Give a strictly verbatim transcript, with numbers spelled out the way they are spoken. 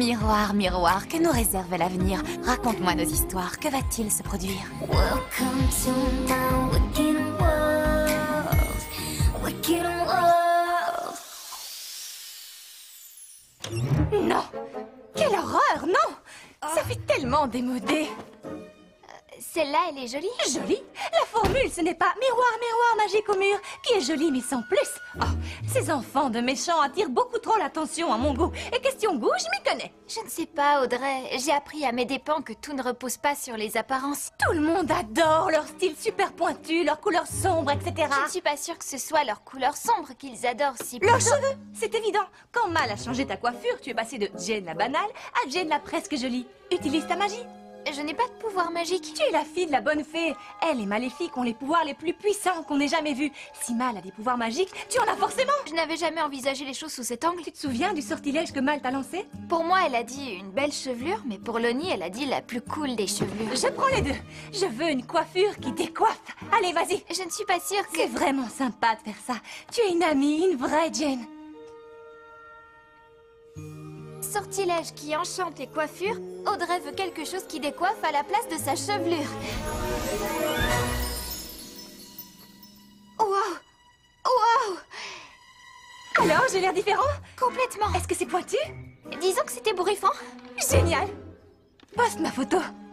Miroir, miroir, que nous réserve l'avenir? Raconte-moi nos histoires, que va-t-il se produire? Welcome to my wicked world, wicked world. Non! Quelle horreur, non! Ça fait tellement démodé. Celle-là, elle est jolie. Jolie? La formule, ce n'est pas miroir, miroir magique au mur, qui est joli mais sans plus. Oh, ces enfants de méchants attirent beaucoup trop l'attention à mon goût. Et question goût, je m'y connais. Je ne sais pas, Audrey. J'ai appris à mes dépens que tout ne repose pas sur les apparences. Tout le monde adore leur style super pointu, leurs couleurs sombres, et cetera. Je ne suis pas sûre que ce soit leur couleur sombre qu'ils adorent si Leurs plutôt- cheveux, c'est évident. Quand Mal a changé ta coiffure, tu es passé de Jane la banale à Jane la presque jolie. Utilise ta magie. Je n'ai pas de pouvoir magique. Tu es la fille de la bonne fée. Elle et Maléfique ont les pouvoirs les plus puissants qu'on ait jamais vus. Si Mal a des pouvoirs magiques, tu en as forcément. Je n'avais jamais envisagé les choses sous cet angle. Tu te souviens du sortilège que Mal t'a lancé? Pour moi, elle a dit une belle chevelure, mais pour Lonnie, elle a dit la plus cool des chevelures. Je prends les deux. Je veux une coiffure qui décoiffe. Allez, vas-y. Je ne suis pas sûre que... C'est vraiment sympa de faire ça. Tu es une amie, une vraie Jane. Sortilège qui enchante les coiffures, Audrey veut quelque chose qui décoiffe à la place de sa chevelure. Wow! Wow! Alors, j'ai l'air différent? Complètement. Est-ce que c'est pointu? Disons que c'était bourrifant. Génial. Poste ma photo.